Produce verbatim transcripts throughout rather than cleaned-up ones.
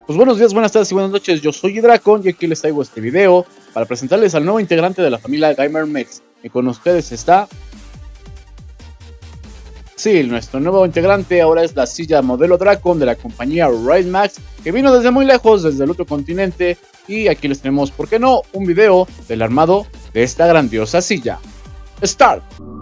Pues buenos días, buenas tardes y buenas noches, yo soy Dracon y aquí les traigo este video para presentarles al nuevo integrante de la familia GamerMex. Y con ustedes está... Sí, nuestro nuevo integrante ahora es la silla modelo Dracon de la compañía RideMax, que vino desde muy lejos, desde el otro continente, y aquí les tenemos, ¿por qué no?, un video del armado de esta grandiosa silla. ¡Start!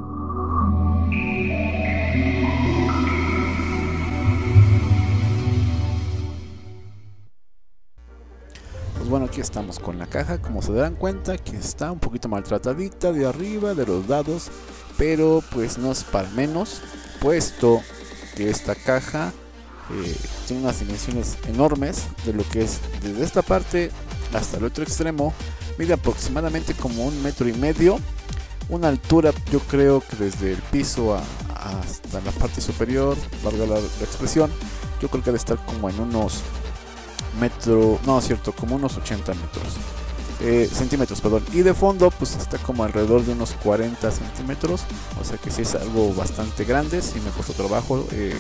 Pues bueno, aquí estamos con la caja, como se darán cuenta que está un poquito maltratadita de arriba, de los lados, pero pues no es para menos, puesto que esta caja eh, tiene unas dimensiones enormes, de lo que es desde esta parte hasta el otro extremo, mide aproximadamente como un metro y medio, una altura yo creo que desde el piso a, hasta la parte superior, valga la, la expresión, yo creo que debe estar como en unos metro, no es cierto, como unos ochenta metros, eh, centímetros, perdón, y de fondo pues está como alrededor de unos cuarenta centímetros, o sea que sí es algo bastante grande. Sí me costó trabajo eh,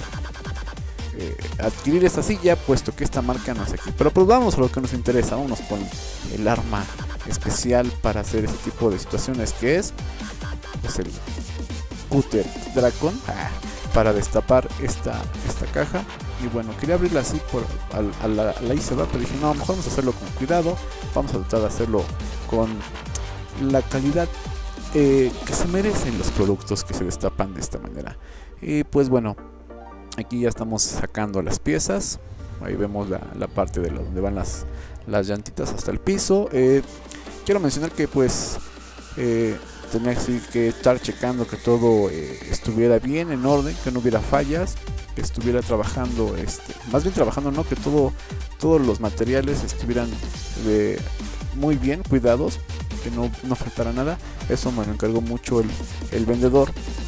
eh, adquirir esta silla, puesto que esta marca no es aquí, pero pues vamos a lo que nos interesa, vámonos con el arma especial para hacer este tipo de situaciones, que es pues el Cutter Dracon, ah, para destapar esta, esta caja. Y bueno, quería abrirla así por a, a la, a la hice, pero dije no, mejor vamos a hacerlo con cuidado, vamos a tratar de hacerlo con la calidad eh, que se merecen los productos que se destapan de esta manera. Y pues bueno, aquí ya estamos sacando las piezas, ahí vemos la, la parte de donde van las, las llantitas hasta el piso. Eh, quiero mencionar que pues eh, tenía que estar checando que todo eh, estuviera bien, en orden, que no hubiera fallas, que estuviera trabajando, este, más bien trabajando, no, que todo, todos los materiales estuvieran eh, muy bien cuidados, que no, no faltara nada. Eso me lo encargó mucho el, el vendedor.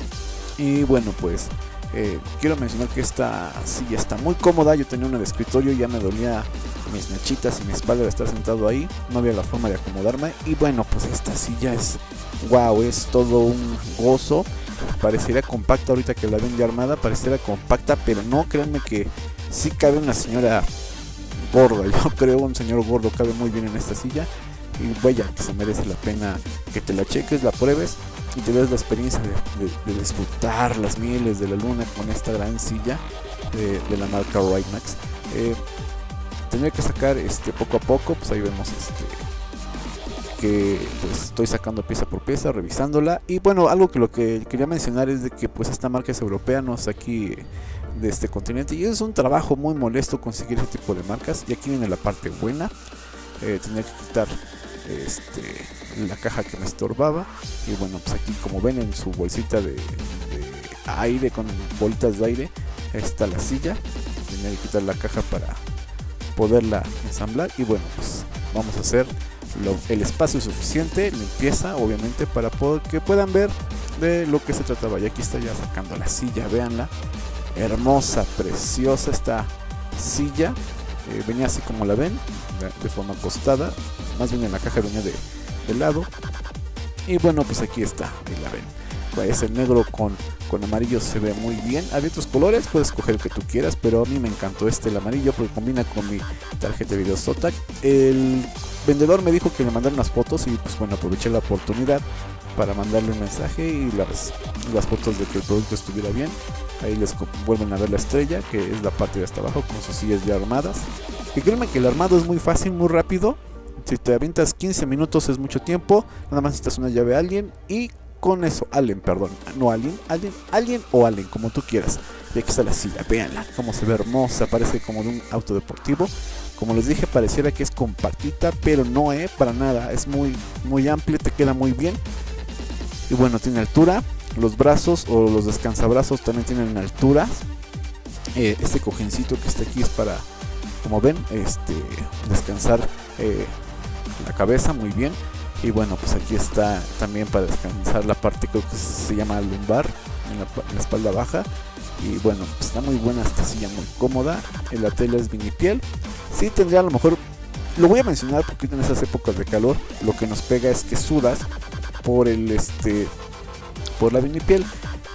Y bueno, pues eh, quiero mencionar que esta silla está muy cómoda. Yo tenía una de escritorio y ya me dolía mis mechitas y mi espalda de estar sentado ahí, no había la forma de acomodarme. Y bueno, pues esta silla es wow, es todo un gozo. Pareciera compacta, ahorita que la ven ya armada, pareciera compacta, pero no, créanme que sí cabe una señora gorda. Yo creo un señor gordo cabe muy bien en esta silla. Y vaya, que se merece la pena que te la cheques, la pruebes y te des la experiencia de, de, de disfrutar las mieles de la luna con esta gran silla de, de la marca RideMax. Eh, tendría que sacar este poco a poco, pues ahí vemos este que pues estoy sacando pieza por pieza, revisándola. Y bueno, algo que lo que quería mencionar es de que pues esta marca es europea, no es aquí de este continente, y es un trabajo muy molesto conseguir ese tipo de marcas. Y aquí viene la parte buena, eh, tenía que quitar este, la caja que me estorbaba. Y bueno, pues aquí como ven en su bolsita de, de aire, con bolitas de aire, está la silla. Tenía que quitar la caja para poderla ensamblar. Y bueno, pues vamos a hacer Lo, el espacio suficiente, limpieza obviamente, para poder, que puedan ver de lo que se trataba. Y aquí está ya sacando la silla, véanla, hermosa, preciosa esta silla. Eh, venía así como la ven, de, de forma acostada, más bien en la caja venía de, de lado. Y bueno, pues aquí está, ahí la ven, pues el negro con, con amarillo se ve muy bien. Hay otros colores, puedes escoger el que tú quieras, pero a mí me encantó este, el amarillo, porque combina con mi tarjeta de video Zotac. El vendedor me dijo que le mandara unas fotos y pues bueno, aproveché la oportunidad para mandarle un mensaje y las, las fotos de que el producto estuviera bien. Ahí les vuelven a ver la estrella, que es la parte de hasta abajo, con sus sillas ya armadas. Y créanme que el armado es muy fácil, muy rápido. Si te avientas quince minutos es mucho tiempo, nada más necesitas una llave Alien y con eso, Alien, perdón, no Alien, Alien, Alien o Alien, como tú quieras. Y aquí está la silla, véanla, como se ve hermosa, parece como de un auto deportivo. Como les dije, pareciera que es compactita, pero no es eh, para nada, es muy, muy amplia, te queda muy bien. Y bueno, tiene altura, los brazos o los descansabrazos también tienen altura. Eh, este cojincito que está aquí es para, como ven, este, descansar eh, la cabeza muy bien. Y bueno, pues aquí está también para descansar la parte, creo que se llama lumbar, en la, en la espalda baja. Y bueno, pues está muy buena esta silla, muy cómoda. La tela es vinipiel. Sí tendría a lo mejor, lo voy a mencionar porque en esas épocas de calor lo que nos pega es que sudas por el este por la vinipiel.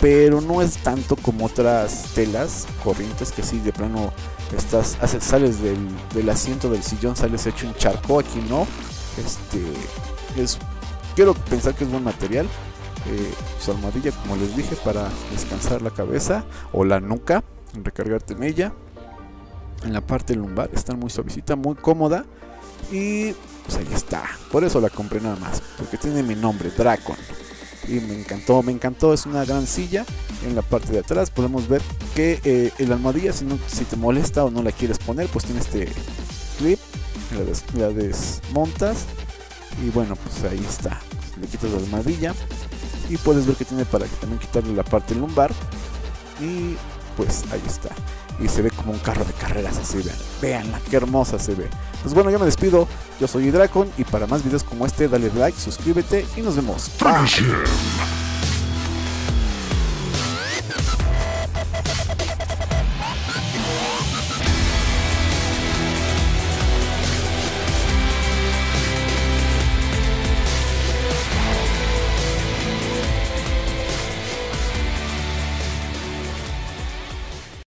pero no es tanto como otras telas corrientes que sí de plano estás, haces, sales del, del asiento del sillón, sales hecho un charco. Aquí no, este es, quiero pensar que es buen material. Eh, su almohadilla, como les dije, para descansar la cabeza o la nuca, recargarte en ella. En la parte lumbar está muy suavecita, muy cómoda. Y pues ahí está, por eso la compré nada más, porque tiene mi nombre, Dracon. Y me encantó, me encantó, es una gran silla. En la parte de atrás podemos ver que eh, el almohadilla, si, no, si te molesta o no la quieres poner, pues tiene este clip, la, des, la desmontas y bueno, pues ahí está, le quitas la almohadilla y puedes ver que tiene para que también quitarle la parte lumbar y pues ahí está. Y se ve como un carro de carreras así, vean, veanla, qué hermosa se ve. Pues bueno, yo me despido, yo soy Dracon y para más videos como este dale like, suscríbete y nos vemos. Bye.